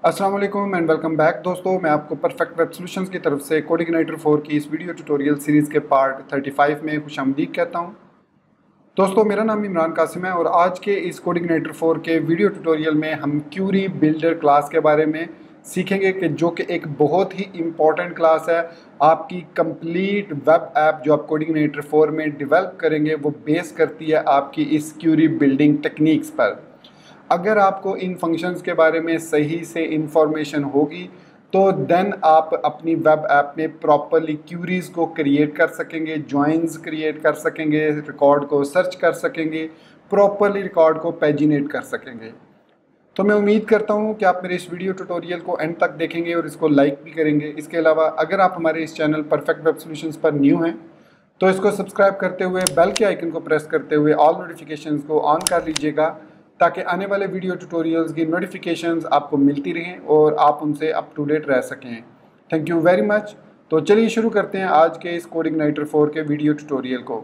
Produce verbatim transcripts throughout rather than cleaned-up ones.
अस्सलाम वालेकुम and welcome back दोस्तों। मैं आपको परफेक्ट वेब सॉल्यूशंस की तरफ से कोडिग्नाइटर फोर की इस वीडियो ट्यूटोरियल सीरीज़ के पार्ट पैंतीस में खुशामदीद कहता हूं। दोस्तों, मेरा नाम इमरान कासिम है और आज के इस कोडिग्नाइटर फोर के वीडियो ट्यूटोरियल में हम क्यूरी बिल्डर क्लास के बारे में सीखेंगे कि जो कि एक बहुत ही इम्पॉर्टेंट क्लास है। आपकी कंप्लीट वेब ऐप जो आप कोडिग्नाइटर फोर में डेवलप करेंगे वो बेस करती है आपकी इस क्यूरी बिल्डिंग टेक्निक्स पर। अगर आपको इन फंक्शंस के बारे में सही से इंफॉर्मेशन होगी तो देन आप अपनी वेब ऐप में प्रॉपरली क्यूरीज को क्रिएट कर सकेंगे, जॉइंस क्रिएट कर सकेंगे, रिकॉर्ड को सर्च कर सकेंगे, प्रॉपरली रिकॉर्ड को पेजिनेट कर सकेंगे। तो मैं उम्मीद करता हूँ कि आप मेरे इस वीडियो ट्यूटोरियल को एंड तक देखेंगे और इसको लाइक भी करेंगे। इसके अलावा अगर आप हमारे इस चैनल परफेक्ट वेब सॉल्यूशंस पर न्यू हैं तो इसको सब्सक्राइब करते हुए बेल के आइकन को प्रेस करते हुए ऑल नोटिफिकेशंस को ऑन कर लीजिएगा ताकि आने वाले वीडियो ट्यूटोरियल्स की नोटिफिकेशंस आपको मिलती रहें और आप उनसे अप टू डेट रह सकें। Thank you very much. तो चलिए शुरू करते हैं आज के इस कोडिग्नाइटर फोर के वीडियो ट्यूटोरियल को।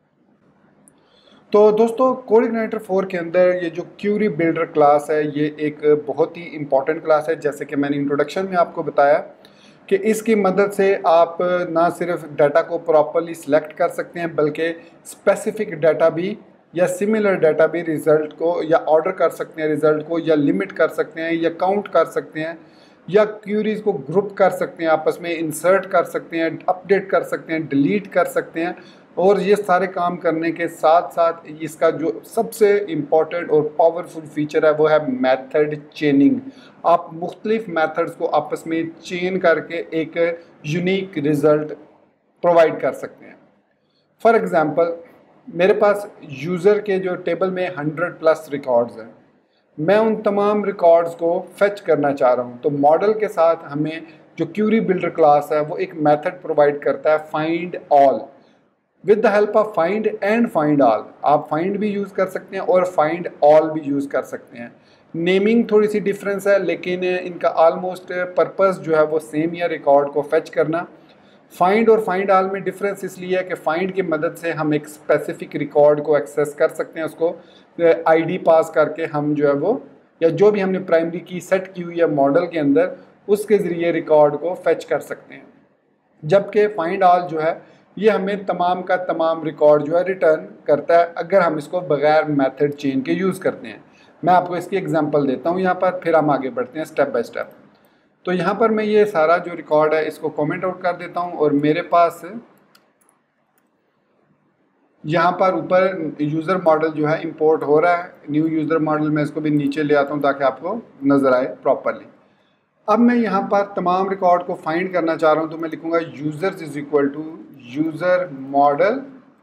तो दोस्तों, कोडिग्नाइटर फोर के अंदर ये जो क्यूरी बिल्डर क्लास है ये एक बहुत ही इंपॉर्टेंट क्लास है। जैसे कि मैंने इंट्रोडक्शन में आपको बताया कि इसकी मदद से आप ना सिर्फ डाटा को प्रॉपरली सिलेक्ट कर सकते हैं बल्कि स्पेसिफिक डाटा भी या सिमिलर डाटा भी रिज़ल्ट को या ऑर्डर कर सकते हैं, रिज़ल्ट को या लिमिट कर सकते हैं या काउंट कर सकते हैं या क्यूरीज को ग्रुप कर सकते हैं, आपस में इंसर्ट कर सकते हैं, अपडेट कर सकते हैं, डिलीट कर सकते हैं। और ये सारे काम करने के साथ साथ इसका जो सबसे इम्पॉर्टेंट और पावरफुल फीचर है वो है मेथड चेनिंग। आप मुख्तलिफ मेथड्स को आपस में चेन करके एक यूनिक रिज़ल्ट प्रोवाइड कर सकते हैं। फॉर एग्ज़ाम्पल, मेरे पास यूज़र के जो टेबल में हंड्रेड प्लस रिकॉर्ड्स हैं, मैं उन तमाम रिकॉर्ड्स को फेच करना चाह रहा हूं। तो मॉडल के साथ हमें जो क्यूरी बिल्डर क्लास है वो एक मेथड प्रोवाइड करता है find all. With the help of find and find all, आप फाइंड भी यूज़ कर सकते हैं और फाइंड ऑल भी यूज़ कर सकते हैं। नेमिंग थोड़ी सी डिफरेंस है लेकिन इनका ऑलमोस्ट पर्पस जो है वो सेम ही है, रिकॉर्ड को फेच करना। फाइंड और फाइंड ऑल में डिफरेंस इसलिए है कि फाइंड की मदद से हम एक स्पेसिफिक रिकॉर्ड को एक्सेस कर सकते हैं, उसको आईडी पास करके हम जो है वो या जो भी हमने प्राइमरी की सेट की हुई है मॉडल के अंदर उसके ज़रिए रिकॉर्ड को फेच कर सकते हैं। जबकि फाइंड ऑल जो है ये हमें तमाम का तमाम रिकॉर्ड जो है रिटर्न करता है अगर हम इसको बगैर मेथड चेन के यूज़ करते हैं। मैं आपको इसकी एग्जांपल देता हूँ यहाँ पर, फिर हम आगे बढ़ते हैं स्टेप बाय स्टेप। तो यहाँ पर मैं ये सारा जो रिकॉर्ड है इसको कमेंट आउट कर देता हूँ और मेरे पास यहाँ पर ऊपर यूज़र मॉडल जो है इंपोर्ट हो रहा है। न्यू यूज़र मॉडल मैं इसको भी नीचे ले आता हूँ ताकि आपको नज़र आए प्रॉपरली। अब मैं यहाँ पर तमाम रिकॉर्ड को फाइंड करना चाह रहा हूँ तो मैं लिखूँगा users is equal to user model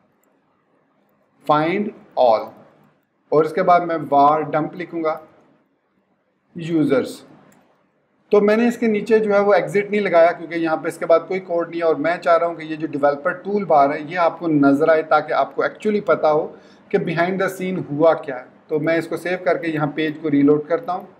find all और इसके बाद मैं वार डंप लिखूँगा यूज़र्स। तो मैंने इसके नीचे जो है वो एग्जिट नहीं लगाया क्योंकि यहाँ पे इसके बाद कोई कोड नहीं है और मैं चाह रहा हूँ कि ये जो डेवलपर टूल बार है ये आपको नज़र आए ताकि आपको एक्चुअली पता हो कि बिहाइंड द सीन हुआ क्या है। तो मैं इसको सेव करके यहाँ पेज को रीलोड करता हूँ।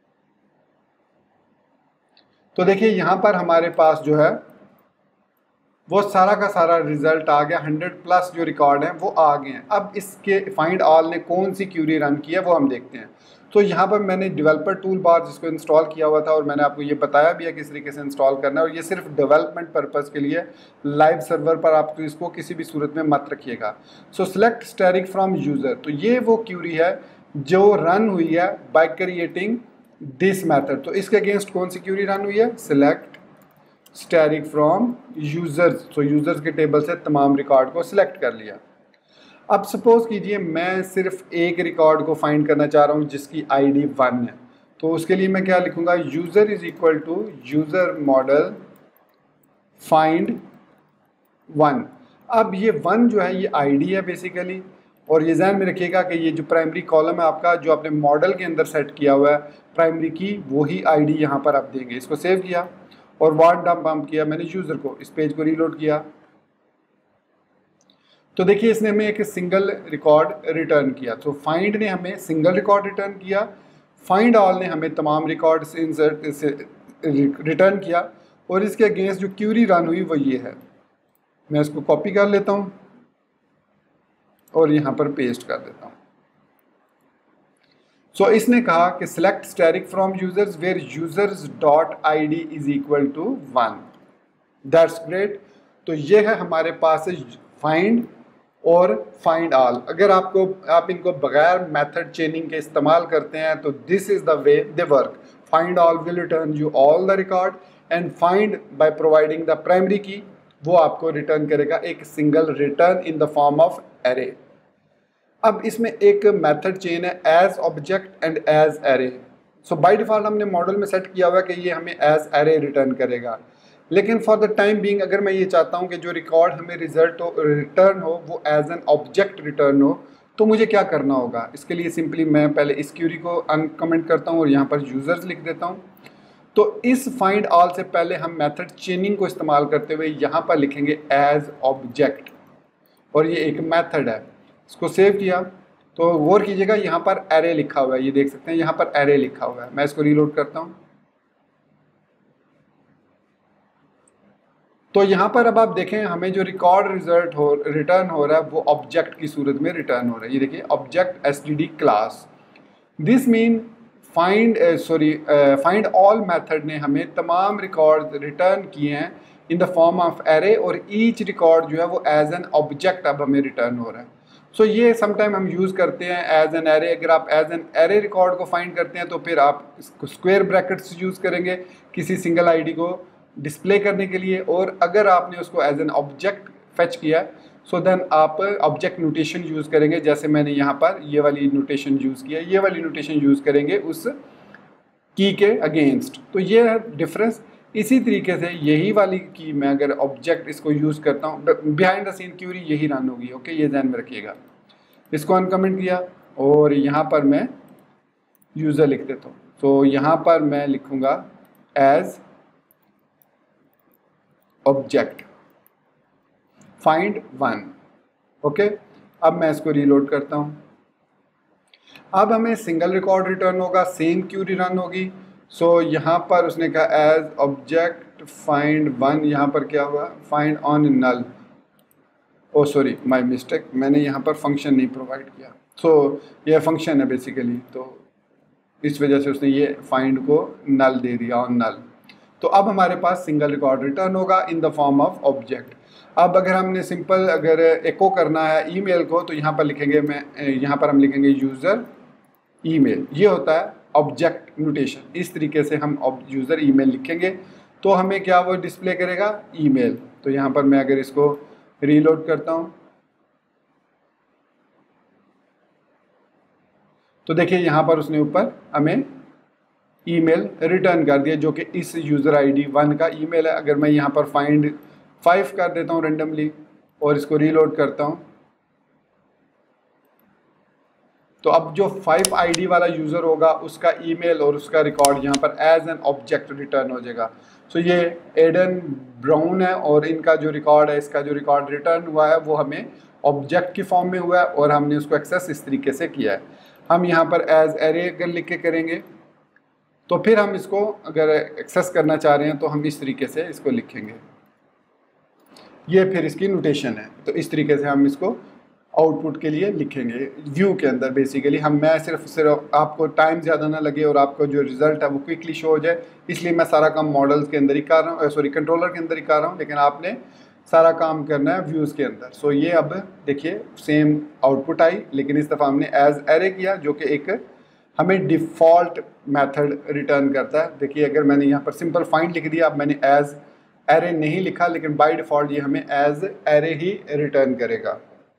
तो देखिए यहाँ पर हमारे पास जो है वो सारा का सारा रिजल्ट आ गया, हंड्रेड प्लस जो रिकॉर्ड हैं वो आ गए हैं। अब इसके फाइंड ऑल ने कौन सी क्यूरी रन की है वो हम देखते हैं। तो यहाँ पर मैंने डेवलपर टूल बार जिसको इंस्टॉल किया हुआ था और मैंने आपको ये बताया भी है किस तरीके से इंस्टॉल करना है और ये सिर्फ डेवलपमेंट पर्पज़ के लिए, लाइव सर्वर पर आप तो इसको किसी भी सूरत में मत रखिएगा। So select static from user, तो ये वो क्यूरी है जो रन हुई है बाय क्रिएटिंग दिस मैथड। तो इसके अगेंस्ट कौन सी क्यूरी रन हुई है? Select static from users. तो यूज़र्स के टेबल से तमाम रिकॉर्ड को सिलेक्ट कर लिया। अब सपोज कीजिए मैं सिर्फ एक रिकॉर्ड को फाइंड करना चाह रहा हूँ जिसकी आईडी वन है। तो उसके लिए मैं क्या लिखूँगा? User is equal to user model find one. अब ये वन जो है ये आईडी है बेसिकली, और ये ध्यान में रखिएगा कि ये जो प्राइमरी कॉलम है आपका जो आपने मॉडल के अंदर सेट किया हुआ है प्राइमरी की, वही आईडी यहाँ पर आप देंगे। इसको सेव किया और वार्ड डंप पंप किया मैंने यूज़र को, इस पेज को रीलोड किया तो देखिए इसने हमें एक सिंगल रिकॉर्ड रिटर्न किया। तो फाइंड ने हमें सिंगल रिकॉर्ड रिटर्न किया, फाइंड ऑल ने हमें तमाम रिकॉर्ड से इंसर्ट से रिटर्न किया और इसके अगेंस्ट जो क्यूरी रन हुई वो ये है। मैं इसको कॉपी कर लेता हूँ और यहाँ पर पेस्ट कर देता हूँ। सो so, इसने कहा कि select static from users where users dot I D is equal to one. That's great. तो ये है हमारे पास फाइंड और फाइंड ऑल। अगर आपको आप इनको बगैर मेथड चेनिंग के इस्तेमाल करते हैं तो this is the way they work. Find all will return you all the record and find by providing the primary key वो आपको रिटर्न करेगा एक single return in the form of array. अब इसमें एक मेथड चेन है as object and as array. So by default हमने मॉडल में सेट किया हुआ है कि ये हमें एज एरे रिटर्न करेगा, लेकिन फॉर द टाइम बीइंग अगर मैं ये चाहता हूँ कि जो रिकॉर्ड हमें रिजल्ट हो रिटर्न हो वो एज एन ऑब्जेक्ट रिटर्न हो, तो मुझे क्या करना होगा? इसके लिए सिंपली मैं पहले इस क्यूरी को अनकमेंट करता हूँ और यहाँ पर यूजर्स लिख देता हूँ। तो इस फाइंड ऑल से पहले हम मेथड चेनिंग को इस्तेमाल करते हुए यहाँ पर लिखेंगे एज ऑब्जेक्ट, और ये एक मेथड है। इसको सेव किया तो गौर कीजिएगा यहाँ पर एरे लिखा हुआ है, ये देख सकते हैं यहाँ पर एरे लिखा हुआ है। मैं इसको रीलोड करता हूँ तो यहाँ पर अब आप देखें हमें जो रिकॉर्ड रिजल्ट हो रिटर्न हो रहा है वो ऑब्जेक्ट की सूरत में रिटर्न हो रहा है। ये देखिए object S T D class. This mean find sorry find all method ने हमें तमाम रिकॉर्ड रिटर्न किए हैं in the form of array, और ईच रिकॉर्ड जो है वो एज एन ऑब्जेक्ट अब हमें रिटर्न हो रहा है। सो so, ये समटाइम हम यूज़ करते हैं एज एन एरे। अगर आप एज एन एरे रिकॉर्ड को फाइंड करते हैं तो फिर आप स्क्वायर ब्रैकेट्स यूज़ करेंगे किसी सिंगल आईडी को डिस्प्ले करने के लिए, और अगर आपने उसको एज एन ऑब्जेक्ट फेच किया सो देन आप ऑब्जेक्ट नोटेशन यूज़ करेंगे, जैसे मैंने यहाँ पर ये वाली नोटेशन यूज़ किया, ये वाली नोटेशन यूज़ करेंगे उस की के अगेंस्ट। तो ये है डिफरेंस। इसी तरीके से यही वाली की मैं अगर ऑब्जेक्ट इसको यूज़ करता हूँ, बिहाइंड द सीन क्यूरी यही रन होगी। ओके, ये ध्यान में रखिएगा। इसको अनकमेंट किया और यहाँ पर मैं यूज़र लिख देता हूँ। तो यहाँ पर मैं लिखूँगा as object find one. Okay, अब मैं इसको रीलोड करता हूँ। अब हमें सिंगल रिकॉर्ड रिटर्न होगा, सेम क्यूरी रन होगी। सो so, यहाँ पर उसने कहा एज ऑब्जेक्ट फाइंड वन, यहाँ पर क्या हुआ find on null. Oh sorry my mistake, मैंने यहाँ पर फंक्शन नहीं प्रोवाइड किया। सो so, यह फंक्शन है बेसिकली, तो इस वजह से उसने ये फाइंड को नल दे दिया ऑन नल। तो अब हमारे पास सिंगल रिकॉर्ड रिटर्न होगा in the form of object. अब अगर हमने सिंपल अगर एको करना है ईमेल को तो यहाँ पर लिखेंगे, मैं यहाँ पर हम लिखेंगे यूज़र ईमेल। ये होता है ऑब्जेक्ट नोटेशन। इस तरीके से हम यूज़र ईमेल लिखेंगे तो हमें क्या वो डिस्प्ले करेगा ईमेल। तो यहाँ पर मैं अगर इसको रीलोड करता हूँ तो देखिए यहाँ पर उसने ऊपर हमें ईमेल रिटर्न कर दिया जो कि इस यूज़र आईडी वन का ईमेल है। अगर मैं यहाँ पर फाइंड फाइव कर देता हूँ रेंडमली और इसको रीलोड करता हूँ तो अब जो फाइव आईडी वाला यूज़र होगा उसका ईमेल और उसका रिकॉर्ड यहाँ पर एज एन ऑब्जेक्ट रिटर्न हो जाएगा। सो so, ये एडन ब्राउन है और इनका जो रिकॉर्ड है, इसका जो रिकॉर्ड रिटर्न हुआ है वो हमें ऑब्जेक्ट की फॉर्म में हुआ है और हमने उसको एक्सेस इस तरीके से किया है। हम यहाँ पर एज एरे अगर लिख के करेंगे तो फिर हम इसको अगर एक्सेस करना चाह रहे हैं तो हम इस तरीके से इसको लिखेंगे। ये फिर इसकी नोटेशन है। तो इस तरीके से हम इसको आउटपुट के लिए लिखेंगे व्यू के अंदर। बेसिकली हम मैं सिर्फ सिर्फ आपको टाइम ज़्यादा ना लगे और आपको जो रिज़ल्ट है वो क्विकली शो हो जाए, इसलिए मैं सारा काम मॉडल्स के अंदर ही कर रहा हूँ, सॉरी कंट्रोलर के अंदर ही कर रहा हूँ, लेकिन आपने सारा काम करना है व्यूज़ के अंदर। सो ये अब देखिए सेम आउटपुट आई, लेकिन इस दफ़ा हमने एज एरे किया जो कि एक हमें डिफ़ॉल्ट मेथड रिटर्न करता है। देखिए अगर मैंने यहाँ पर सिंपल फाइंड लिख दिया, अब मैंने एज एरे नहीं लिखा, लेकिन बाय डिफ़ॉल्ट ये हमें एज एरे ही रिटर्न करेगा।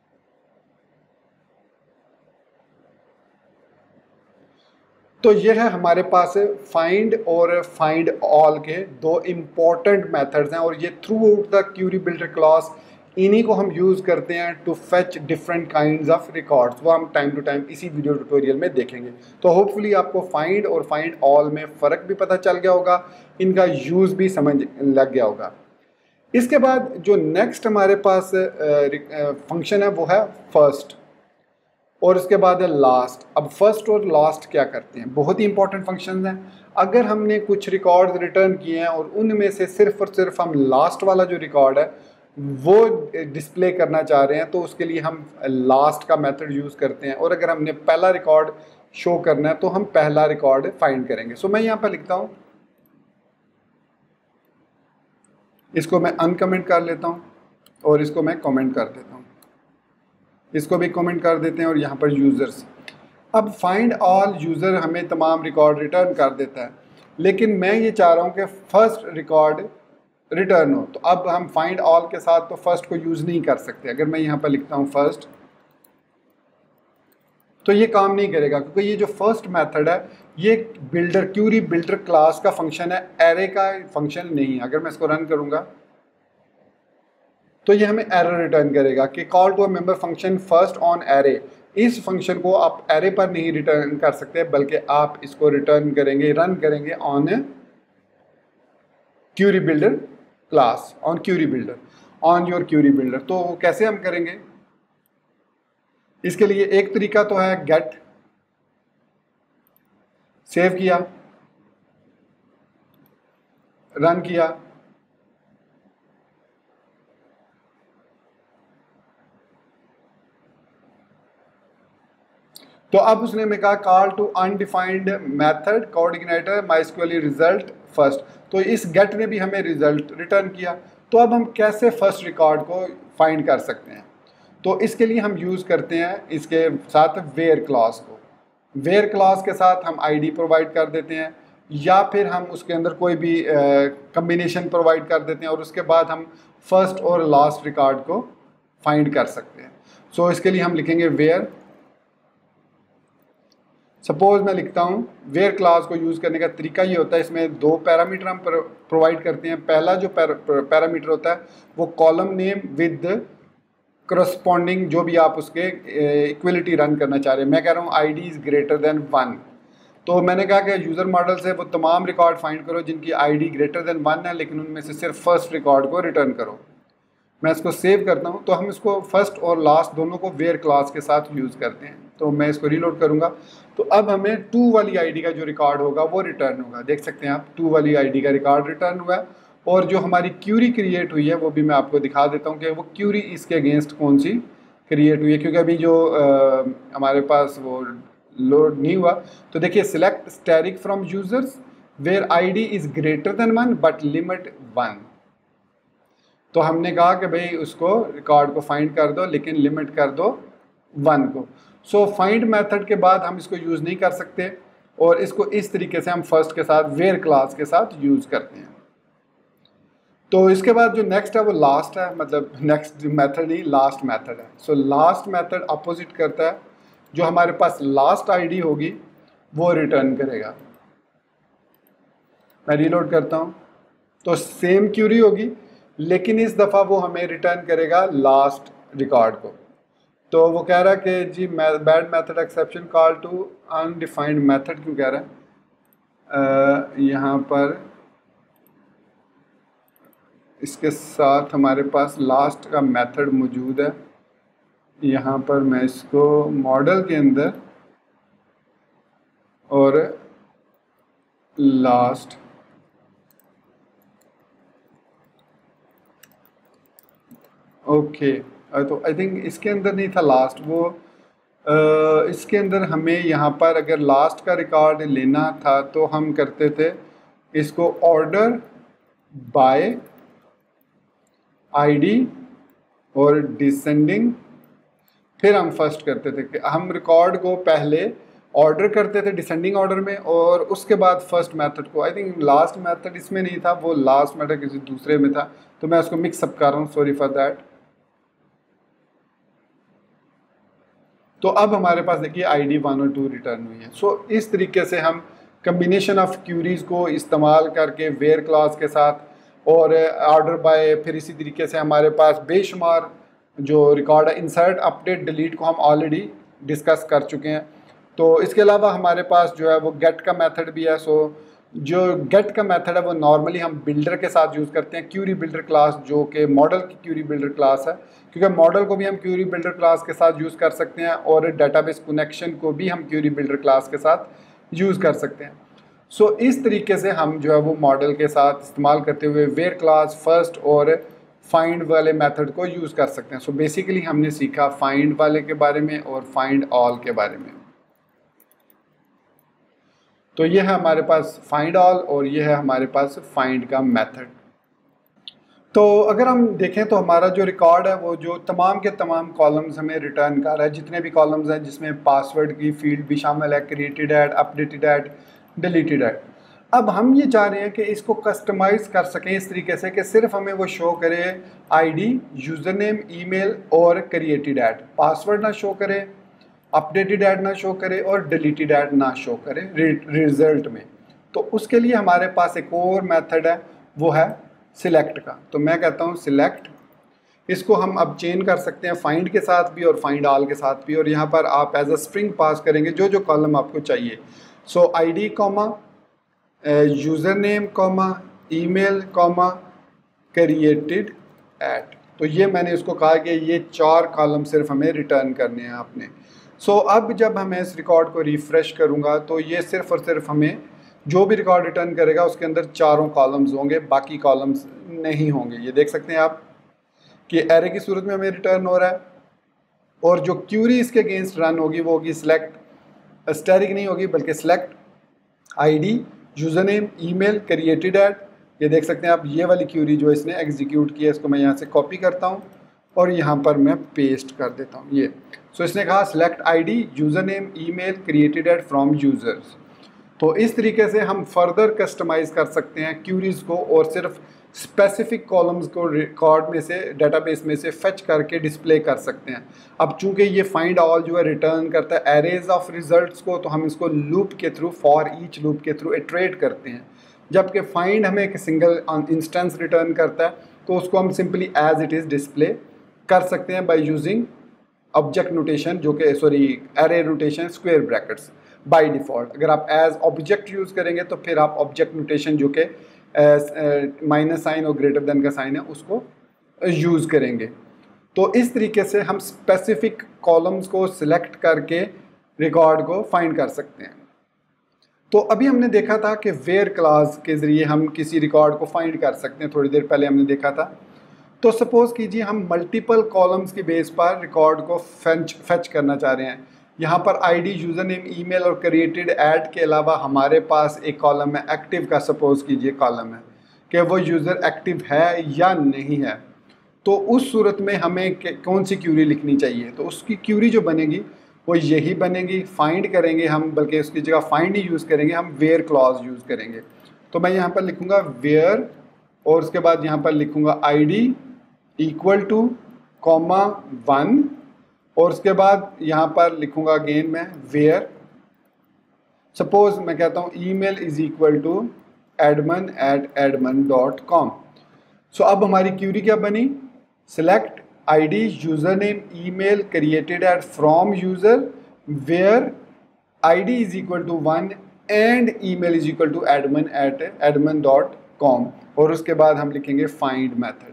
तो ये है हमारे पास फाइंड और फाइंड ऑल के दो इम्पॉर्टेंट मेथड्स हैं, और ये throughout the query builder class इन्हीं को हम यूज़ करते हैं to fetch different kinds of records. वो हम टाइम टू टाइम इसी वीडियो ट्यूटोरियल में देखेंगे। तो होपफुली आपको फाइंड और फाइंड ऑल में फ़र्क भी पता चल गया होगा, इनका यूज़ भी समझ लग गया होगा। इसके बाद जो नेक्स्ट हमारे पास फंक्शन है वो है फर्स्ट, और उसके बाद है लास्ट। अब फर्स्ट और लास्ट क्या करते हैं, बहुत ही इंपॉर्टेंट फंक्शंस हैं। अगर हमने कुछ रिकॉर्ड रिटर्न किए हैं और उनमें से सिर्फ और सिर्फ हम लास्ट वाला जो रिकॉर्ड है वो डिस्प्ले करना चाह रहे हैं तो उसके लिए हम लास्ट का मेथड यूज़ करते हैं। और अगर हमने पहला रिकॉर्ड शो करना है तो हम पहला रिकॉर्ड फाइंड करेंगे। सो so, मैं यहाँ पर लिखता हूँ, इसको मैं अनकमेंट कर लेता हूँ और इसको मैं कमेंट कर देता हूँ, इसको भी कमेंट कर देते हैं और यहाँ पर यूज़र्स। अब फाइंड ऑल यूज़र हमें तमाम रिकॉर्ड रिटर्न कर देता है, लेकिन मैं ये चाह रहा हूँ कि फ़र्स्ट रिकॉर्ड रिटर्न हो। तो अब हम फाइंड ऑल के साथ तो फर्स्ट को यूज़ नहीं कर सकते। अगर मैं यहाँ पर लिखता हूँ फर्स्ट, तो ये काम नहीं करेगा, क्योंकि ये जो फर्स्ट मेथड है ये बिल्डर क्यूरी बिल्डर क्लास का फंक्शन है, एरे का फंक्शन नहीं है। अगर मैं इसको रन करूँगा तो ये हमें एरर रिटर्न करेगा कि call to a member function first on array. इस फंक्शन को आप एरे पर नहीं रिटर्न कर सकते, बल्कि आप इसको रिटर्न करेंगे, रन करेंगे on query builder class, on query builder, on your query builder. तो कैसे हम करेंगे? इसके लिए एक तरीका तो है गेट, सेव किया, रन किया, तो अब उसने में कहा call to undefined method coordinator MySQL result first. तो इस गेट ने भी हमें रिजल्ट रिटर्न किया। तो अब हम कैसे फर्स्ट रिकॉर्ड को फाइंड कर सकते हैं? तो इसके लिए हम यूज़ करते हैं इसके साथ वेयर क्लास को। वेयर क्लास के साथ हम आईडी प्रोवाइड कर देते हैं, या फिर हम उसके अंदर कोई भी कम्बिनेशन प्रोवाइड कर देते हैं और उसके बाद हम फर्स्ट और लास्ट रिकॉर्ड को फाइंड कर सकते हैं। सो so, इसके लिए हम लिखेंगे वेयर, सपोज मैं लिखता हूँ वेयर क्लास को यूज़ करने का तरीका ये होता है, इसमें दो पैरामीटर हम प्रोवाइड करते हैं। पहला जो पैरामीटर होता है वो कॉलम नेम विद करस्पॉन्डिंग जो भी आप उसके इक्वलिटी रन करना चाह रहे हैं। मैं कह रहा हूँ I D is greater than one. तो मैंने कहा कि यूज़र मॉडल से वो तमाम रिकॉर्ड फाइंड करो जिनकी I D greater than one है, लेकिन उनमें से सिर्फ फर्स्ट रिकॉर्ड को रिटर्न करो। मैं इसको सेव करता हूँ, तो हम इसको फर्स्ट और लास्ट दोनों को वेयर क्लास के साथ यूज़ करते हैं। तो मैं इसको रीलोड करूँगा, तो अब हमें टू वाली आईडी का जो रिकॉर्ड होगा वो रिटर्न होगा। देख सकते हैं आप, टू वाली आईडी का रिकॉर्ड रिटर्न हुआ है। और जो हमारी क्यूरी क्रिएट हुई है वो भी मैं आपको दिखा देता हूँ कि वो क्यूरी इसके अगेंस्ट कौन सी क्रिएट हुई है, क्योंकि अभी जो आ, हमारे पास वो लोड नहीं हुआ। तो देखिए, select static from users where ID is greater than one but limit one. तो हमने कहा कि भाई उसको रिकॉर्ड को फाइंड कर दो, लेकिन लिमिट कर दो वन को। सो फाइंड मेथड के बाद हम इसको यूज़ नहीं कर सकते, और इसको इस तरीके से हम फर्स्ट के साथ वेयर क्लास के साथ यूज़ करते हैं। तो इसके बाद जो नेक्स्ट है वो लास्ट है, मतलब नेक्स्ट मेथड ही लास्ट मेथड है। सो लास्ट मेथड अपोजिट करता है, जो हमारे पास लास्ट आईडी होगी वो रिटर्न करेगा। मैं रीलोड करता हूँ, तो सेम क्यूरी होगी, लेकिन इस दफ़ा वो हमें रिटर्न करेगा लास्ट रिकॉर्ड को। तो वो कह रहा है कि जी bad method exception call to undefined method क्यों कह रहा है? यहाँ पर इसके साथ हमारे पास लास्ट का मेथड मौजूद है। यहाँ पर मैं इसको मॉडल के अंदर और लास्ट ओके okay. तो आई थिंक इसके अंदर नहीं था लास्ट, वो आ, इसके अंदर हमें यहाँ पर अगर लास्ट का रिकॉर्ड लेना था तो हम करते थे इसको ऑर्डर बाय आईडी और डिसेंडिंग, फिर हम फर्स्ट करते थे कि हम रिकॉर्ड को पहले ऑर्डर करते थे डिसेंडिंग ऑर्डर में, और उसके बाद फर्स्ट मेथड को। आई थिंक लास्ट मेथड इसमें नहीं था, वो लास्ट मेथड किसी दूसरे में था, तो मैं उसको मिक्स अप कर रहा हूँ, सॉरी फॉर दैट। तो अब हमारे पास देखिए आईडी वन और टू रिटर्न हुई है। सो so, इस तरीके से हम कम्बिनेशन ऑफ क्यूरीज को इस्तेमाल करके वेयर क्लास के साथ और ऑर्डर बाय, फिर इसी तरीके से हमारे पास बेशुमार जो रिकॉर्ड है, इंसर्ट अपडेट डिलीट को हम ऑलरेडी डिस्कस कर चुके हैं। तो इसके अलावा हमारे पास जो है वो गेट का मेथड भी है। सो जो गेट का मेथड है वो नॉर्मली हम बिल्डर के साथ यूज़ करते हैं, क्यूरी बिल्डर क्लास जो कि मॉडल की क्यूरी बिल्डर क्लास है, क्योंकि मॉडल को भी हम क्यूरी बिल्डर क्लास के साथ यूज़ कर सकते हैं और डेटाबेस कनेक्शन को भी हम क्यूरी बिल्डर क्लास के साथ यूज़ कर सकते हैं। सो so, इस तरीके से हम जो है वो मॉडल के साथ इस्तेमाल करते हुए वेयर क्लास, फर्स्ट और फाइंड वाले मेथड को यूज़ कर सकते हैं। सो so, बेसिकली हमने सीखा फाइंड वाले के बारे में और फाइंड ऑल के बारे में। तो ये है हमारे पास फाइंड ऑल और ये है हमारे पास फाइंड का मेथड। तो अगर हम देखें तो हमारा जो रिकॉर्ड है वो जो तमाम के तमाम कॉलम्स हमें रिटर्न कर रहा है, जितने भी कॉलम्स हैं जिसमें पासवर्ड की फील्ड भी शामिल है, created at, updated at, deleted at. अब हम ये चाह रहे हैं कि इसको कस्टमाइज़ कर सकें इस तरीके से कि सिर्फ हमें वो शो करे आईडी, यूज़र नेम, ईमेल और क्रिएटेड ऐड, पासवर्ड ना शो करे, अपडेटेड ऐड ना शो करे और डिलीटेड ऐड ना शो करे रिजल्ट में। तो उसके लिए हमारे पास एक और मेथड है, वो है सिलेक्ट का। तो मैं कहता हूँ सिलेक्ट, इसको हम अब चेंज कर सकते हैं फाइंड के साथ भी और फाइंड ऑल के साथ भी, और यहाँ पर आप एज अ स्ट्रिंग पास करेंगे जो जो कॉलम आपको चाहिए। So ID comma, user name comma, email comma, created at. तो ये मैंने इसको कहा कि ये चार कॉलम सिर्फ हमें रिटर्न करने हैं आपने। सो so, अब जब मैं इस रिकॉर्ड को रिफ़्रेश करूँगा तो ये सिर्फ और सिर्फ हमें जो भी रिकॉर्ड रिटर्न करेगा उसके अंदर चारों कॉलम्स होंगे, बाकी कॉलम्स नहीं होंगे। ये देख सकते हैं आप कि एरे की सूरत में हमें रिटर्न हो रहा है, और जो क्यूरी इसके अगेंस्ट रन होगी वो होगी सिलेक्ट, स्टैटिक नहीं होगी बल्कि select ID, user name, email, created at. ये देख सकते हैं आप, ये वाली क्यूरी जो इसने एग्जीक्यूट की है इसको मैं यहाँ से कॉपी करता हूँ और यहाँ पर मैं पेस्ट कर देता हूँ ये। सो so, इसने कहा select ID, user name, email, created at from users. तो इस तरीके से हम फर्दर कस्टमाइज़ कर सकते हैं क्यूरीज़ को और सिर्फ स्पेसिफिक कॉलम्स को रिकॉर्ड में से, डेटाबेस में से फेच करके डिस्प्ले कर सकते हैं। अब चूंकि ये फाइंड ऑल जो है रिटर्न करता है एरेज ऑफ रिजल्ट्स को, तो हम इसको लूप के थ्रू, फॉर ईच लूप के थ्रू इटरेट करते हैं। जबकि फाइंड हमें एक सिंगल इंस्टेंस रिटर्न करता है, तो उसको हम simply as it is display कर सकते हैं बाय यूजिंग ऑब्जेक्ट नोटेशन, जो कि sorry array notation, square brackets by default. अगर आप एज ऑब्जेक्ट यूज़ करेंगे तो फिर आप ऑब्जेक्ट नोटेशन जो कि माइनस साइन और ग्रेटर देन का साइन है उसको यूज़ करेंगे। तो इस तरीके से हम स्पेसिफिक कॉलम्स को सिलेक्ट करके रिकॉर्ड को फाइंड कर सकते हैं। तो अभी हमने देखा था कि वेयर क्लास के ज़रिए हम किसी रिकॉर्ड को फाइंड कर सकते हैं, थोड़ी देर पहले हमने देखा था। तो सपोज़ कीजिए हम मल्टीपल कॉलम्स की बेस पर रिकॉर्ड को फेच फेच करना चाह रहे हैं। यहाँ पर आईडी, यूज़र नेम, ईमेल और क्रिएटेड ऐड के अलावा हमारे पास एक कॉलम है एक्टिव का, सपोज़ कीजिए कॉलम है कि वो यूज़र एक्टिव है या नहीं है। तो उस सूरत में हमें कौन सी क्यूरी लिखनी चाहिए? तो उसकी क्यूरी जो बनेगी वो यही बनेगी, फाइंड करेंगे हम, बल्कि उसकी जगह फाइंड ही यूज़ करेंगे, हम वेयर क्लॉज यूज़ करेंगे। तो मैं यहाँ पर लिखूँगा वेयर और उसके बाद यहाँ पर लिखूँगा ID equal to comma one, और उसके बाद यहाँ पर लिखूँगा अगेन मैं वेयर, सपोज मैं कहता हूँ email is equal to admin at admin dot com. So अब हमारी क्यूरी क्या बनी? Select ID, user name, email, created at from user, where ID is equal to one and email is equal to admin at admin dot com, और उसके बाद हम लिखेंगे find method.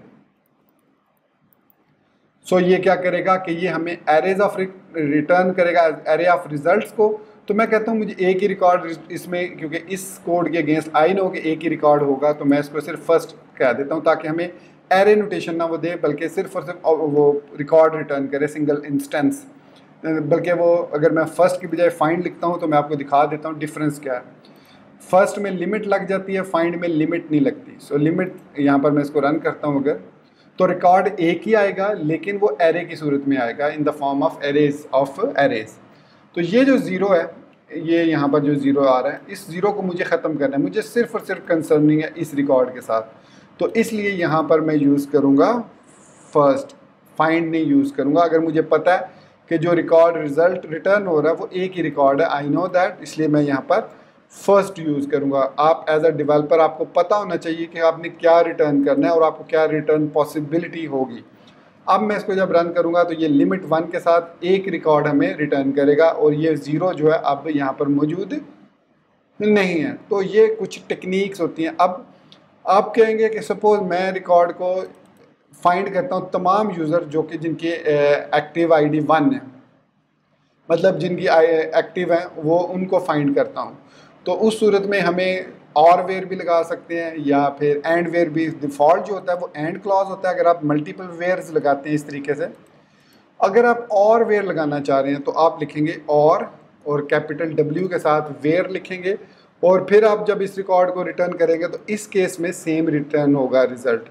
सो so, ये क्या करेगा कि ये हमें एरेज ऑफ रिटर्न करेगा, एरे ऑफ रिजल्ट्स को। तो मैं कहता हूँ मुझे एक ही रिकॉर्ड इसमें, क्योंकि इस कोड के अगेंस्ट आई नो कि एक ही रिकॉर्ड होगा, तो मैं इसको सिर्फ फर्स्ट कह देता हूँ ताकि हमें एरे नोटेशन ना वो दे, बल्कि सिर्फ और सिर्फ वो रिकॉर्ड रिटर्न करे, सिंगल इंस्टेंस। बल्कि वो अगर मैं फर्स्ट की बजाय फाइंड लिखता हूँ तो मैं आपको दिखा देता हूँ डिफरेंस क्या है। फर्स्ट में लिमिट लग जाती है, फाइंड में लिमिट नहीं लगती। सो so, लिमिट यहाँ पर मैं इसको रन करता हूँ अगर, तो रिकॉर्ड एक ही आएगा लेकिन वो एरे की सूरत में आएगा, in the form of arrays of arrays. तो ये जो ज़ीरो है, ये यहाँ पर जो ज़ीरो आ रहा है, इस ज़ीरो को मुझे ख़त्म करना है, मुझे सिर्फ और सिर्फ कंसर्निंग है इस रिकॉर्ड के साथ। तो इसलिए यहाँ पर मैं यूज़ करूँगा फर्स्ट, फाइंड नहीं यूज़ करूँगा। अगर मुझे पता है कि जो रिकॉर्ड रिज़ल्ट रिटर्न हो रहा है वो एक ही रिकॉर्ड है, आई नो दैट, इसलिए मैं यहाँ पर फर्स्ट यूज़ करूँगा। आप एज अ डेवलपर आपको पता होना चाहिए कि आपने क्या रिटर्न करना है और आपको क्या रिटर्न पॉसिबिलिटी होगी। अब मैं इसको जब रन करूँगा तो ये लिमिट वन के साथ एक रिकॉर्ड हमें रिटर्न करेगा, और ये ज़ीरो जो है अब यहाँ पर मौजूद नहीं है। तो ये कुछ टेक्निक्स होती हैं। अब आप कहेंगे कि सपोज़ मैं रिकॉर्ड को फाइंड करता हूँ तमाम यूज़र जो कि जिनकी एक्टिव आई डी वन है, मतलब जिनकी एक्टिव हैं वो, उनको फाइंड करता हूँ। तो उस सूरत में हमें और वेयर भी लगा सकते हैं या फिर एंड वेयर भी। डिफ़ॉल्ट जो होता है वो एंड क्लॉज होता है। अगर आप मल्टीपल वेयर्स लगाते हैं इस तरीके से, अगर आप और वेयर लगाना चाह रहे हैं तो आप लिखेंगे और और कैपिटल डब्ल्यू के साथ वेयर लिखेंगे, और फिर आप जब इस रिकॉर्ड को रिटर्न करेंगे तो इस केस में सेम रिटर्न होगा रिजल्ट।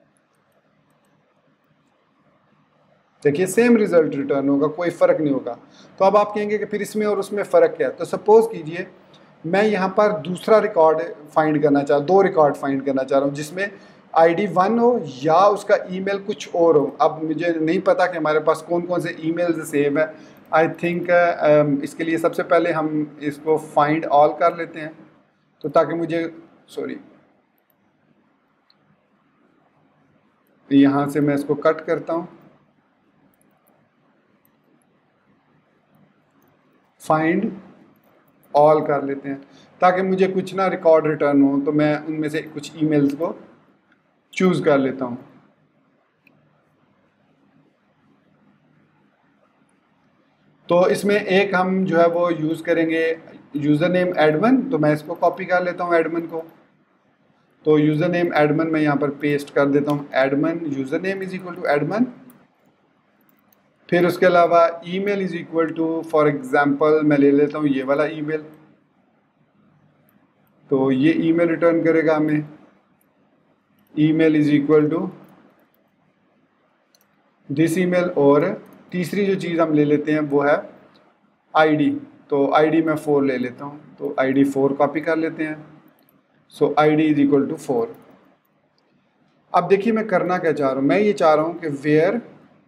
देखिए सेम रिजल्ट रिटर्न होगा, कोई फ़र्क नहीं होगा। तो अब आप कहेंगे कि फिर इसमें और उसमें फ़र्क क्या है। तो सपोज़ कीजिए मैं यहाँ पर दूसरा रिकॉर्ड फाइंड करना चाह दो रिकॉर्ड फाइंड करना चाह रहा हूँ जिसमें आईडी वन हो या उसका ईमेल कुछ और हो। अब मुझे नहीं पता कि हमारे पास कौन कौन से ईमेल्स सेव है। आई थिंक uh, इसके लिए सबसे पहले हम इसको फाइंड ऑल कर लेते हैं, तो ताकि मुझे सॉरी यहाँ से मैं इसको कट करता हूँ, फाइंड ऑल कर लेते हैं ताकि मुझे कुछ ना रिकॉर्ड रिटर्न हो, तो मैं उनमें से कुछ ईमेल्स को चूज़ कर लेता हूँ। तो इसमें एक हम जो है वो यूज़ करेंगे यूज़र नेम एडमिन, तो मैं इसको कॉपी कर लेता हूँ एडमिन को। तो यूज़र नेम एडमिन मैं यहाँ पर पेस्ट कर देता हूँ, admin user name is equal to admin. फिर उसके अलावा email is equal to for example मैं ले लेता हूँ ये वाला ईमेल, तो ये ईमेल रिटर्न करेगा हमें, email is equal to this email. और तीसरी जो चीज़ हम ले लेते हैं वो है आईडी, तो आईडी मैं फोर ले लेता हूँ, तो आईडी फोर कॉपी कर लेते हैं। So ID is equal to four. अब देखिए मैं करना क्या चाह रहा हूँ, मैं ये चाह रहा हूँ कि वेयर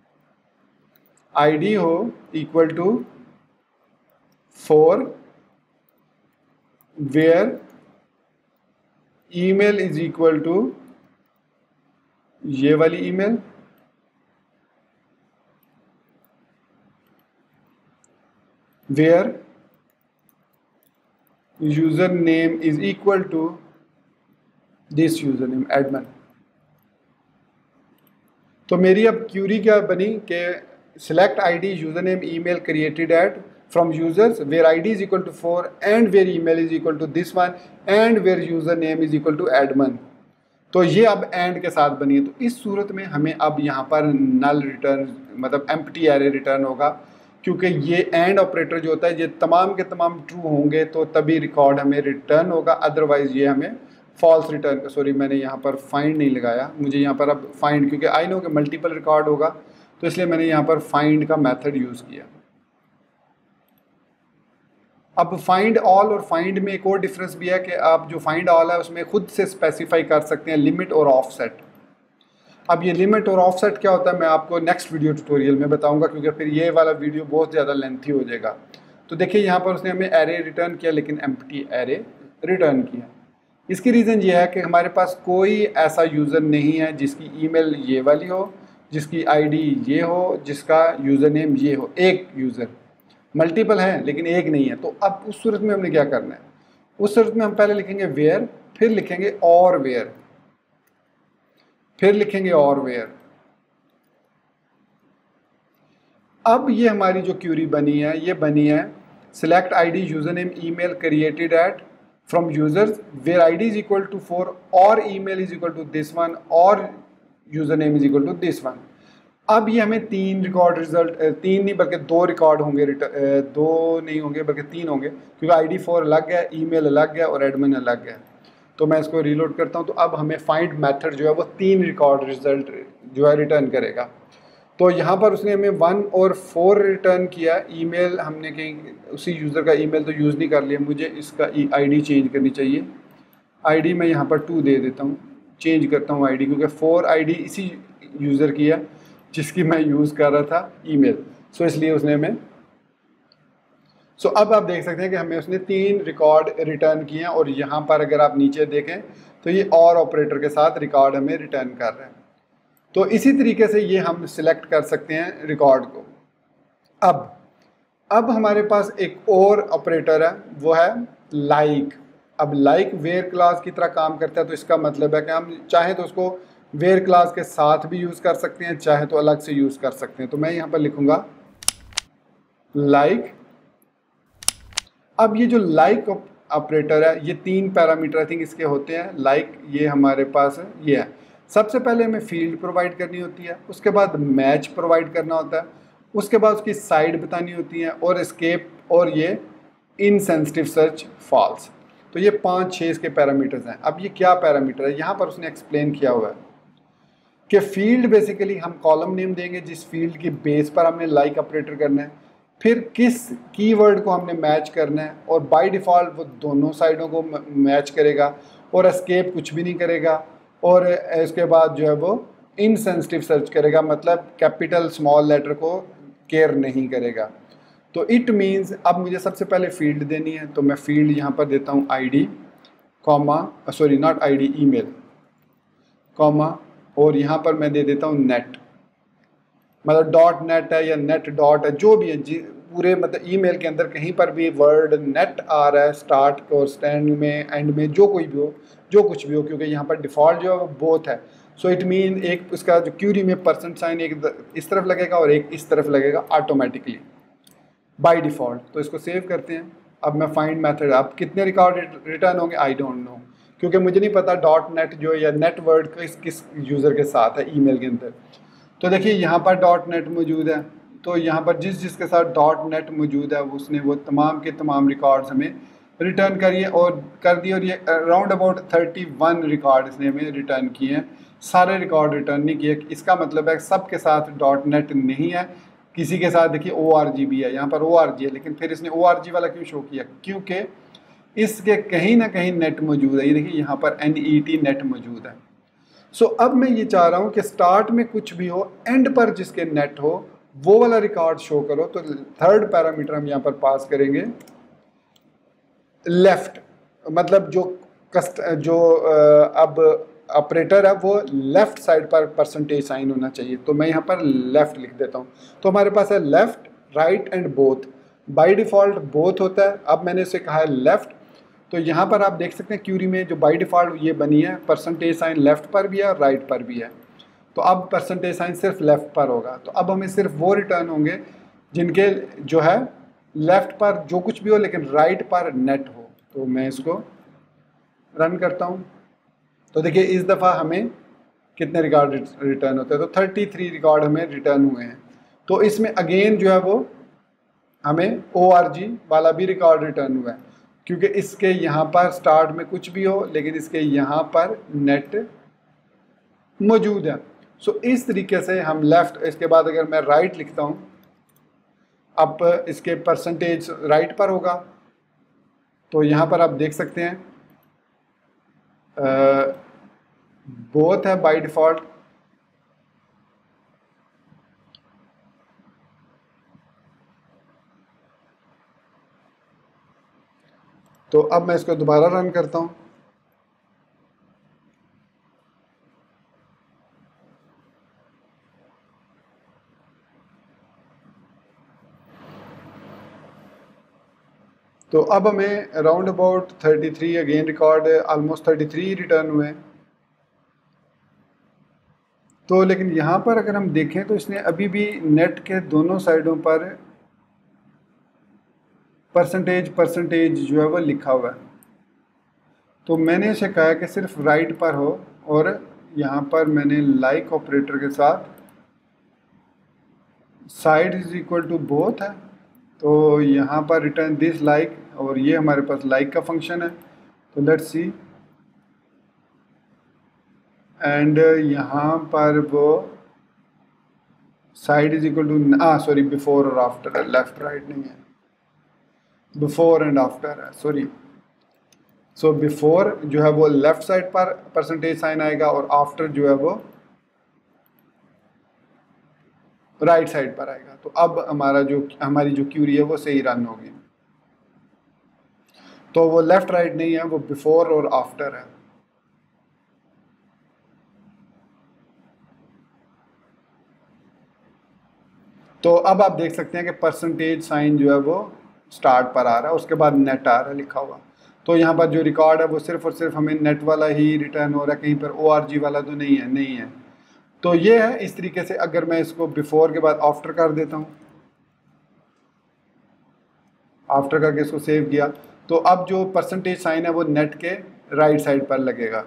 आईडी हो equal to four, where email is equal to ये वाली email, where user name is equal to this user name admin. तो मेरी अब क्यूरी क्या बनी कि select ID user name email created at from users where ID is equal to four and where email is equal to this one and where user name is equal to admin. तो ये अब and के साथ बनी है। तो इस सूरत में हमें अब यहाँ पर नल रिटर्न मतलब एम्प्टी एरे रिटर्न होगा, क्योंकि ये एंड ऑपरेटर जो होता है ये तमाम के तमाम ट्रू होंगे तो तभी रिकॉर्ड हमें रिटर्न होगा, अदरवाइज ये हमें फॉल्स रिटर्न। सॉरी मैंने यहाँ पर फाइंड नहीं लगाया, मुझे यहाँ पर अब फाइंड, क्योंकि आई नो कि मल्टीपल रिकॉर्ड होगा तो इसलिए मैंने यहाँ पर फाइंड का मेथड यूज़ किया। अब फाइंड ऑल और फाइंड में एक और डिफरेंस भी है कि आप जो फाइंड ऑल है उसमें खुद से स्पेसिफाई कर सकते हैं लिमिट और ऑफसेट। अब ये लिमिट और ऑफसेट क्या होता है मैं आपको नेक्स्ट वीडियो ट्यूटोरियल में बताऊंगा, क्योंकि फिर ये वाला वीडियो बहुत ज़्यादा लेंथी हो जाएगा। तो देखिए यहाँ पर उसने हमें एरे रिटर्न किया लेकिन एम्प्टी एरे रिटर्न किया। इसकी रीज़न ये है कि हमारे पास कोई ऐसा यूज़र नहीं है जिसकी ईमेल ये वाली हो, जिसकी आईडी ये हो, जिसका यूज़र नेम ये हो। एक यूज़र, मल्टीपल है लेकिन एक नहीं है। तो अब उस सूरत में हमने क्या करना है, उस सूरत में हम पहले लिखेंगे वेयर, फिर लिखेंगे और वेयर, फिर लिखेंगे और वेयर। अब ये हमारी जो क्यूरी बनी है ये बनी है select ID user name email created at from users where ID is equal to four और email is equal to this one और user name is equal to this one. अब ये हमें तीन रिकॉर्ड रिजल्ट, तीन नहीं बल्कि दो रिकॉर्ड होंगे, दो नहीं होंगे बल्कि तीन होंगे, क्योंकि आईडी फोर अलग है, ईमेल अलग है और एडमिन अलग है। तो मैं इसको रीलोड करता हूँ। तो अब हमें फाइंड मेथड जो है वो तीन रिकॉर्ड रिजल्ट जो है रिटर्न करेगा। तो यहाँ पर उसने हमें वन और फोर रिटर्न किया। ईमेल हमने कहीं उसी यूज़र का ईमेल तो यूज़ नहीं कर लिया, मुझे इसका आईडी चेंज करनी चाहिए। आईडी मैं यहाँ पर टू दे देता हूँ, चेंज करता हूँ आईडी, क्योंकि फोर आईडी इसी यूज़र की है जिसकी मैं यूज़ कर रहा था ईमेल। सो इसलिए उसने हमें सो so, अब आप देख सकते हैं कि हमें उसने तीन रिकॉर्ड रिटर्न किए हैं। और यहाँ पर अगर आप नीचे देखें तो ये और ऑपरेटर के साथ रिकॉर्ड हमें रिटर्न कर रहे हैं। तो इसी तरीके से ये हम सिलेक्ट कर सकते हैं रिकॉर्ड को। अब अब हमारे पास एक और ऑपरेटर है वो है लाइक। अब लाइक वेयर क्लास की तरह काम करता है, तो इसका मतलब है कि हम चाहें तो उसको वेयर क्लास के साथ भी यूज़ कर सकते हैं, चाहे तो अलग से यूज़ कर सकते हैं। तो मैं यहाँ पर लिखूँगा लाइक। अब ये जो लाइक ऑपरेटर है ये तीन पैरामीटर आई थिंक इसके होते हैं। लाइक ये हमारे पास है, ये है। सबसे पहले हमें फील्ड प्रोवाइड करनी होती है, उसके बाद मैच प्रोवाइड करना होता है, उसके बाद उसकी साइड बतानी होती है और एस्केप और ये इनसेंसिटिव सर्च फॉल्स। तो ये पाँच छः इसके पैरामीटर्स हैं। अब ये क्या पैरामीटर है, यहाँ पर उसने एक्सप्लेन किया हुआ है कि फील्ड बेसिकली हम कॉलम नेम देंगे जिस फील्ड की बेस पर हमने लाइक ऑपरेटर करना है, फिर किस कीवर्ड को हमने मैच करना है, और बाय डिफ़ॉल्ट वो दोनों साइडों को मैच करेगा और एस्केप कुछ भी नहीं करेगा, और इसके बाद जो है वो इनसेंसिटिव सर्च करेगा, मतलब कैपिटल स्मॉल लेटर को केयर नहीं करेगा। तो इट मीन्स अब मुझे सबसे पहले फील्ड देनी है, तो मैं फील्ड यहाँ पर देता हूँ ID comma sorry not ID email comma, और यहाँ पर मैं दे देता हूँ नेट, मतलब डॉट नेट है या नेट डॉट है, जो भी है जी पूरे मतलब ईमेल के अंदर कहीं पर भी वर्ड नेट आ रहा है स्टार्ट और स्टैंड में एंड में, जो कोई भी हो जो कुछ भी हो, क्योंकि यहाँ पर डिफ़ॉल्ट जो है वो बोथ है। सो इट मीन एक उसका जो क्यूरी में परसेंट साइन एक इस तरफ लगेगा और एक इस तरफ लगेगा ऑटोमेटिकली बाय डिफ़ॉल्ट। तो इसको सेव करते हैं। अब मैं फाइंड मेथड, अब कितने रिकॉर्ड रिटर्न होंगे आई डोंट नो, क्योंकि मुझे नहीं पता डॉट नेट जो या नेट वर्ड किस किस यूज़र के साथ है ईमेल के अंदर। तो देखिए यहाँ पर डॉट नेट मौजूद है, तो यहाँ पर जिस जिसके साथ डॉट नेट मौजूद है उसने वो तमाम के तमाम रिकॉर्ड्स हमें रिटर्न करिए और कर दिए, और ये around about thirty one record इसने हमें रिटर्न किए हैं, सारे रिकॉर्ड रिटर्न नहीं किए। इसका मतलब है सब के साथ डॉट नेट नहीं है, किसी के साथ देखिए ओ आर जी भी है, यहाँ पर ओ आर जी है, लेकिन फिर इसने ओ आर जी वाला क्यों शो किया, क्योंकि इसके कहीं ना कहीं नेट मौजूद है। ये देखिए यहाँ पर एन ई टी नेट मौजूद है। सो so, अब मैं ये चाह रहा हूँ कि स्टार्ट में कुछ भी हो, एंड पर जिसके नेट हो वो वाला रिकॉर्ड शो करो। तो थर्ड पैरामीटर हम यहाँ पर पास करेंगे लेफ्ट, मतलब जो कस्ट जो अब ऑपरेटर है वो लेफ्ट साइड पर परसेंटेज साइन होना चाहिए। तो मैं यहाँ पर लेफ्ट लिख देता हूँ। तो हमारे पास है left right and both, by default both होता है। अब मैंने इसे कहा है लेफ्ट, तो यहाँ पर आप देख सकते हैं क्यूरी में जो बाय डिफ़ॉल्ट ये बनी है परसेंटेज साइन लेफ़्ट पर भी है और राइट पर भी है। तो अब परसेंटेज साइन सिर्फ लेफ़्ट पर होगा, तो अब हमें सिर्फ वो रिटर्न होंगे जिनके जो है लेफ़्ट पर जो कुछ भी हो लेकिन राइट पर नेट हो। तो मैं इसको रन करता हूँ, तो देखिए इस दफ़ा हमें कितने रिकॉर्ड रिटर्न होते हैं, तो थर्टी थ्री रिकॉर्ड हमें रिटर्न हुए हैं। तो इसमें अगेन जो है वो हमें ओ आर जी वाला भी रिकॉर्ड रिटर्न हुआ है, क्योंकि इसके यहाँ पर स्टार्ट में कुछ भी हो लेकिन इसके यहाँ पर नेट मौजूद है। सो so, इस तरीके से हम लेफ़्ट, इसके बाद अगर मैं राइट लिखता हूँ, अब इसके परसेंटेज राइट पर होगा, तो यहाँ पर आप देख सकते हैं बोथ है बाय डिफ़ॉल्ट। तो अब मैं इसको दोबारा रन करता हूँ, तो अब हमें around about thirty three again record almost thirty three return हुए। तो लेकिन यहाँ पर अगर हम देखें तो इसने अभी भी नेट के दोनों साइडों पर परसेंटेज परसेंटेज जो है वो लिखा हुआ है। तो मैंने इसे कहा कि सिर्फ राइट पर हो, और यहाँ पर मैंने लाइक ऑपरेटर के साथ side is equal to both है, तो यहाँ पर रिटर्न दिस लाइक, और ये हमारे पास लाइक का फंक्शन है। तो लेट्स सी, एंड यहाँ पर वो side is equal to ah sorry before और आफ्टर है, लेफ्ट राइट नहीं है, बिफोर एंड आफ्टर है, सॉरी। सो बिफोर जो है वो लेफ्ट साइड पर परसेंटेज साइन आएगा और आफ्टर जो है वो राइट right साइड पर आएगा। तो अब हमारा जो हमारी जो क्यूरी है वो सही रन होगी। तो वो लेफ्ट राइट नहीं है, वो बिफोर और आफ्टर है। तो अब आप देख सकते हैं कि परसेंटेज साइन जो है वो स्टार्ट पर आ रहा है, उसके बाद नेट आ रहा है लिखा हुआ। तो यहाँ पर जो रिकॉर्ड है वो सिर्फ और सिर्फ हमें नेट वाला ही रिटर्न हो रहा है, कहीं पर ओ आर जी वाला तो नहीं है नहीं है तो ये है इस तरीके से। अगर मैं इसको बिफोर के बाद आफ्टर कर देता हूँ, आफ्टर करके इसको सेव किया, तो अब जो परसेंटेज साइन है वो नेट के राइट साइड पर लगेगा।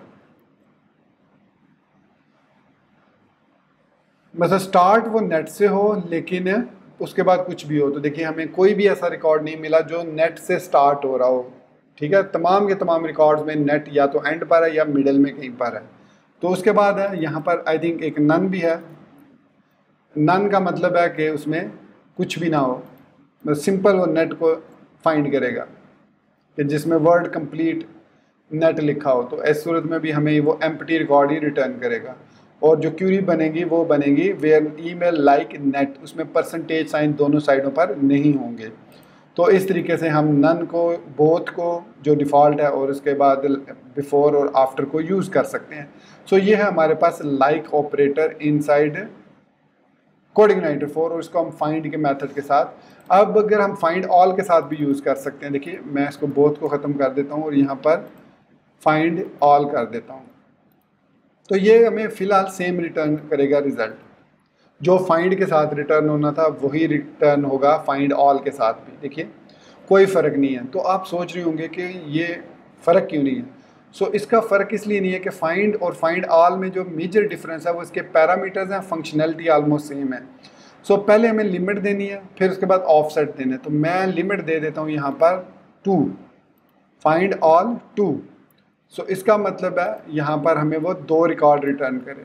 मतलब स्टार्ट वो नेट से हो लेकिन उसके बाद कुछ भी हो। तो देखिए हमें कोई भी ऐसा रिकॉर्ड नहीं मिला जो नेट से स्टार्ट हो रहा हो, ठीक है, तमाम के तमाम रिकॉर्ड्स में नेट या तो एंड पर है या मिडल में कहीं पर है। तो उसके बाद है यहाँ पर आई थिंक एक नन भी है। नन का मतलब है कि उसमें कुछ भी ना हो, मतलब सिंपल वो नेट को फाइंड करेगा कि जिसमें वर्ड कंप्लीट नेट लिखा हो। तो इस सूरत में भी हमें वो एम्प्टी रिकॉर्ड ही रिटर्न करेगा। और जो क्यूरी बनेगी वो बनेगी वेयर ईमेल लाइक नेट, उसमें परसेंटेज साइन दोनों साइडों पर नहीं होंगे। तो इस तरीके से हम नन को, बोथ को जो डिफ़ॉल्ट है और उसके बाद बिफोर और आफ्टर को यूज़ कर सकते हैं। सो so ये है हमारे पास like operator inside CodeIgniter four, और इसको हम फाइंड के मेथड के साथ। अब अगर हम फाइंड ऑल के साथ भी यूज़ कर सकते हैं, देखिए मैं इसको बोथ को ख़त्म कर देता हूँ और यहाँ पर फाइंड ऑल कर देता हूँ। तो ये हमें फ़िलहाल सेम रिटर्न करेगा रिज़ल्ट, जो फाइंड के साथ रिटर्न होना था वही रिटर्न होगा फाइंड ऑल के साथ भी। देखिए कोई फ़र्क नहीं है। तो आप सोच रहे होंगे कि ये फ़र्क क्यों नहीं है। सो so, इसका फ़र्क इसलिए नहीं है कि फाइंड और फाइंड ऑल में जो मेजर डिफरेंस है वो इसके पैरामीटर्स हैं, फंक्शनैलिटी आलमोस्ट सेम है। सो so, पहले हमें लिमिट देनी है, फिर उसके बाद ऑफसेट देना है। तो मैं लिमिट दे देता हूँ यहाँ पर two, find all two. So इसका मतलब है यहाँ पर हमें वो दो रिकॉर्ड रिटर्न करे।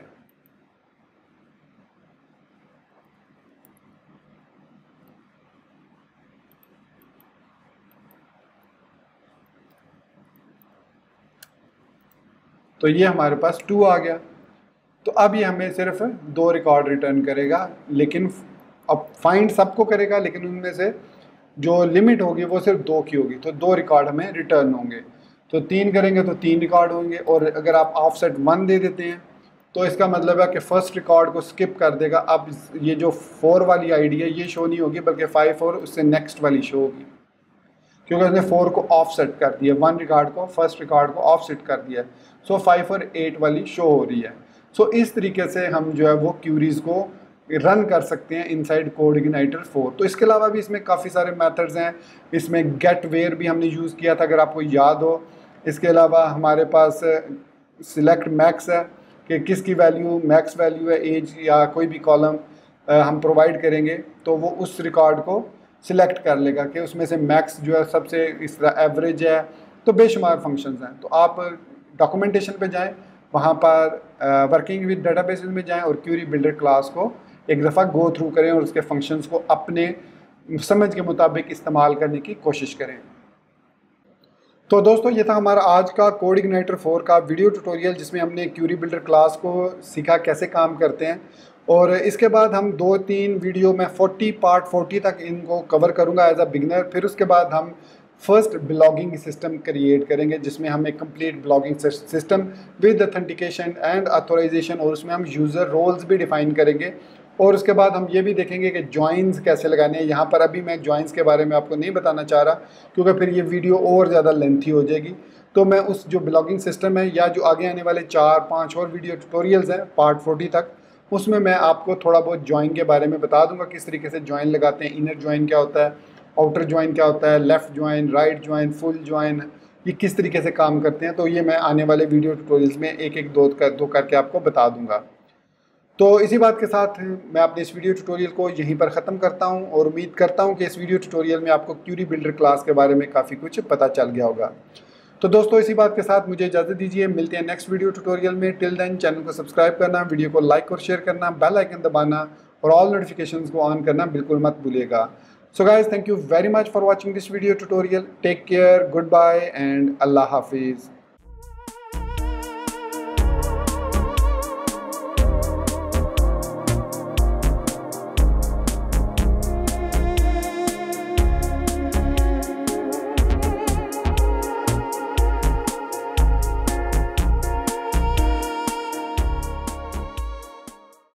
तो ये हमारे पास टू आ गया। तो अब ये हमें सिर्फ दो रिकॉर्ड रिटर्न करेगा, लेकिन अब फाइंड सबको करेगा, लेकिन उनमें से जो लिमिट होगी वो सिर्फ दो की होगी। तो दो रिकॉर्ड हमें रिटर्न होंगे। तो तीन करेंगे तो तीन रिकॉर्ड होंगे। और अगर आप ऑफसेट वन दे देते हैं तो इसका मतलब है कि फर्स्ट रिकॉर्ड को स्किप कर देगा। अब ये जो फोर वाली आईडी है ये शो नहीं होगी, बल्कि फाइव और उससे नेक्स्ट वाली शो होगी, क्योंकि उसने फोर को ऑफसेट कर दिया, वन रिकॉर्ड को, फर्स्ट रिकॉर्ड को ऑफसेट कर दिया। सो फाइव और एट वाली शो हो रही है। सो so, इस तरीके से हम जो है वो क्यूरीज को रन कर सकते हैं इनसाइड कोडिग्नाइटर फोर। तो इसके अलावा भी इसमें काफ़ी सारे मेथड्स हैं। इसमें गेट वेयर भी हमने यूज़ किया था, अगर आपको याद हो। इसके अलावा हमारे पास सिलेक्ट मैक्स है कि किसकी वैल्यू मैक्स वैल्यू है, एज या कोई भी कॉलम हम प्रोवाइड करेंगे तो वो उस रिकॉर्ड को सिलेक्ट कर लेगा कि उसमें से मैक्स जो है सबसे इस तरह एवरेज है। तो बेशुमार फंक्शंस हैं। तो आप डॉक्यूमेंटेशन पे जाएं, वहाँ पर वर्किंग विद डेटाबेसेस में जाएं और क्यूरी बिल्डर क्लास को एक दफ़ा गो थ्रू करें और उसके फंक्शंस को अपने समझ के मुताबिक इस्तेमाल करने की कोशिश करें। तो दोस्तों ये था हमारा आज का कोडिग्नाइटर फोर का वीडियो ट्यूटोरियल, जिसमें हमने क्यूरी बिल्डर क्लास को सीखा कैसे काम करते हैं। और इसके बाद हम दो तीन वीडियो में फोर्टी पार्ट फोर्टी तक इनको कवर करूँगा एज अ बिगनर। फिर उसके बाद हम फर्स्ट ब्लॉगिंग सिस्टम क्रिएट करेंगे, जिसमें हम एक complete blogging system with authentication and authorization, और उसमें हम यूज़र रोल्स भी डिफ़ाइन करेंगे। और उसके बाद हम ये भी देखेंगे कि जॉइंस कैसे लगाने हैं। यहाँ पर अभी मैं जॉइंस के बारे में आपको नहीं बताना चाह रहा, क्योंकि फिर ये वीडियो और ज़्यादा लेंथी हो जाएगी। तो मैं उस जो ब्लॉगिंग सिस्टम है या जो आगे आने वाले चार पाँच और वीडियो ट्यूटोरियल्स हैं पार्ट फोर्टी तक, उसमें मैं आपको थोड़ा बहुत जॉइन के बारे में बता दूंगा, किस तरीके से जॉइन लगाते हैं, इनर जॉइन क्या होता है, आउटर जॉइन क्या होता है, left join, right join, full join, ये किस तरीके से काम करते हैं। तो ये मैं आने वाले वीडियो ट्यूटोरियल्स में एक एक दो कर दो करके आपको बता दूंगा। तो इसी बात के साथ मैं अपने इस वीडियो ट्यूटोरियल को यहीं पर ख़त्म करता हूं और उम्मीद करता हूं कि इस वीडियो ट्यूटोरियल में आपको क्यूरी बिल्डर क्लास के बारे में काफ़ी कुछ पता चल गया होगा। तो दोस्तों इसी बात के साथ मुझे इजाज़त दीजिए, मिलते हैं नेक्स्ट वीडियो ट्यूटोरियल में। टिल देन चैनल को सब्सक्राइब करना, वीडियो को लाइक और शेयर करना, बेल आइकन दबाना और ऑल नोटिफिकेशंस को ऑन करना बिल्कुल मत भूलिएगा। So guys, thank you very much for watching this video tutorial. Take care, good bye and अल्लाह हाफिज़।